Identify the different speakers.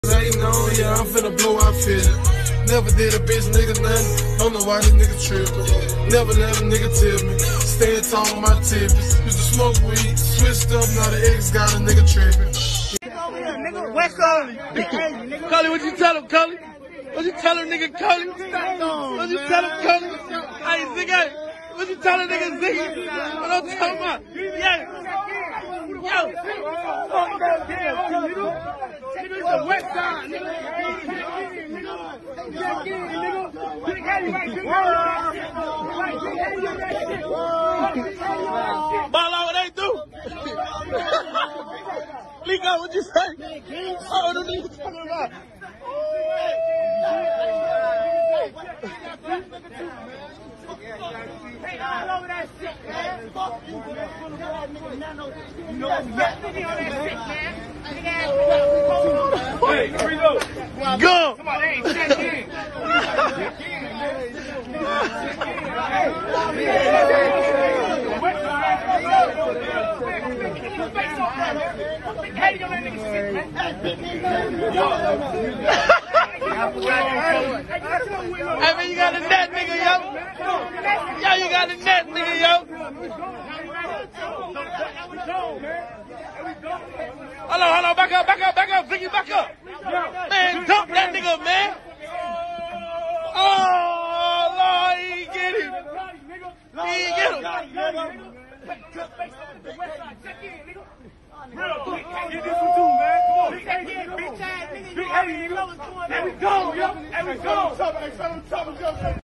Speaker 1: Hating on, yeah, I'm finna blow out feeling. Never did a bitch nigga nothing. Don't know why this nigga trippin'. Never let a nigga tip me. Staying tall on my tips. Used to smoke weed, switched up, now the ex got a nigga trippin'.
Speaker 2: What's up?
Speaker 1: Cully, what you tell him, Cully? What you tell him, nigga, Cully? What you tell him, Cully? Hey, Ziggy, what you tell him, nigga, Ziggy? What I'm talking about? Yeah. Yo.
Speaker 2: Fuck that damn, nigga. Nigga, the west side, nigga.
Speaker 1: Ball out, what they do? Lico, what you say? Oh, what are you talking about?
Speaker 2: Hey, all over that shit, man. Fuck you, man. You know what? That nigga on that shit, man.
Speaker 1: Hey, here we go. Go.
Speaker 2: Come on, hey, check in. Hey,
Speaker 1: man, you got a net, nigga, yo. Yo, you got a net, nigga, yo. Hold on, back up, Ziggy, back up. Man, dump that nigga, man. Oh, Lord, he ain't get him. He ain't get him.
Speaker 2: Real quick, get this one too, man. Come on. Big ass nigga. There we go, yo. There we go.